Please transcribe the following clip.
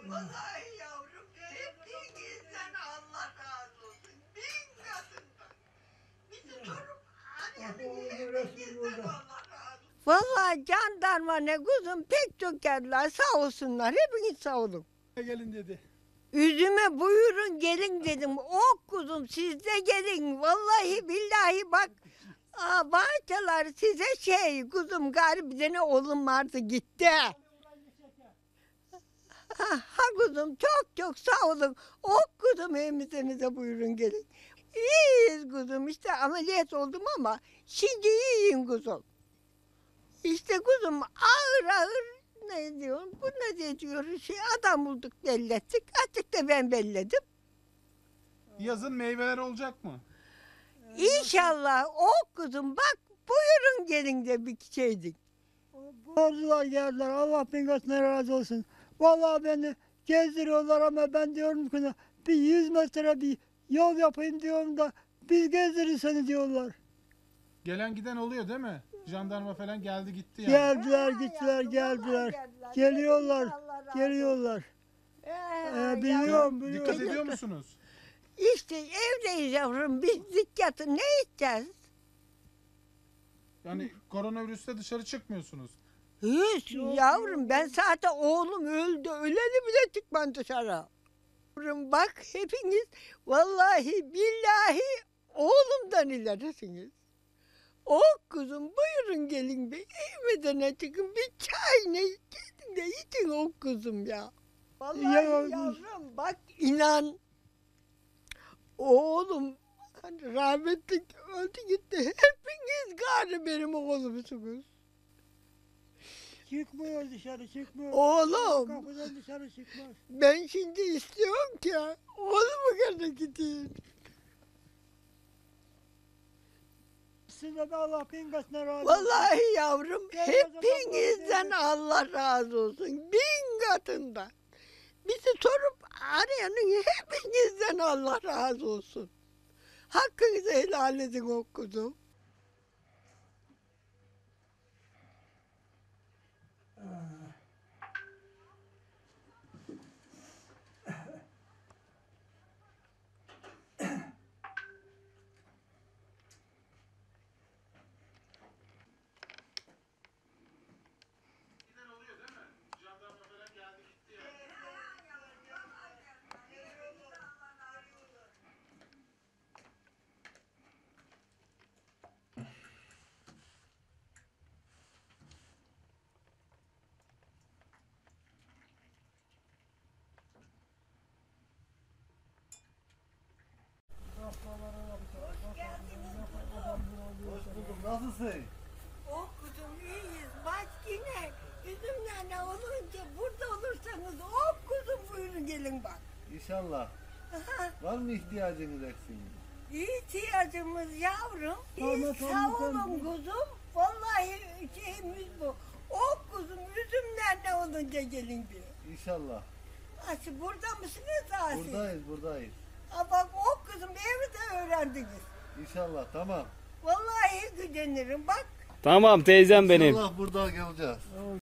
Vallahi yavrum hepinizden Allah razı olsun. Bin katından. Bizi sorup arayanın hepinizden Allah razı olsun. Vallahi jandarma ne kuzum pek çok geldiler sağ olsunlar. Hepiniz sağ olun. Gelin dedi. Üzüme buyurun gelin dedim. Oh kuzum siz de gelin. Vallahi billahi bak. Bahçeler size kuzum gari bir tane oğlum vardı gitti. Ha kuzum çok sağ olun. Oh kuzum evimize buyurun gelin. İyiyiz kuzum işte ameliyat oldum ama şimdi iyiyim kuzum. İşte kuzum ağır ne diyorum bu ne diyor adam bulduk bellettik azıcık da ben belledim. Yazın meyveler olacak mı? İnşallah oh kuzum bak buyurun gelin de bir şeydik. Borcular geldiler. Allah bin katına razı olsun. Vallahi beni gezdiriyorlar ama ben diyorum ki bir 100 metre bir yol yapayım diyorum da biz gezdirir seni diyorlar. Gelen giden oluyor değil mi? Jandarma falan geldi gitti yani. Geldiler gittiler geldiler. Geliyorlar. Geliyorlar. Biliyorum Dikkat biliyorum. ediyor musunuz? İşte evdeyiz yavrum biz dikkatı ne edeceğiz? Yani koronavirüste dışarı çıkmıyorsunuz. Hiç yavrum ben zaten oğlum öldü öleli bile çıkmam dışarı. Yavrum bak hepiniz vallahi billahi oğlumdan ilerisiniz. Oh kuzum buyurun gelin bir evime çıkın bir çay ne gelin de için oh kuzum ya. Vallahi yavrum bak inan oğlum hani rahmetli öldü gitti hepiniz gari benim oğlumsunuz. Çıkmıyor dışarı çıkmıyor. Oğlum Kapıdan dışarı çıkmaz. ben şimdi istiyorum ki oğlumu kadar gideyim. Size de Allah bin katına razı olsun. Vallahi yavrum Gel hepinizden Allah razı olsun. Bin katından. Bizi sorup arayanın hepinizden Allah razı olsun. Hakkınızı helal edin o kuzum. Nasılsın? Oh kuzum iyiyiz. Bak yine üzümlerle olunca burada olursanız oh kuzum buyurun gelin bak. İnşallah. Var mı ihtiyacınız eksiğiniz? İhtiyacımız yavrum. Tamam, Sağ tamam, olun tamam. kuzum. Vallahi şeyimiz bu. Oh kuzum üzümlerle olunca gelin bir. İnşallah. Aslı burada mısınız Asi? Buradayız. Ha bak oh kuzum evi de öğrendiniz. İnşallah tamam. Vallahi gücenirim bak. Tamam teyzem benim. İnşallah burada geleceğiz.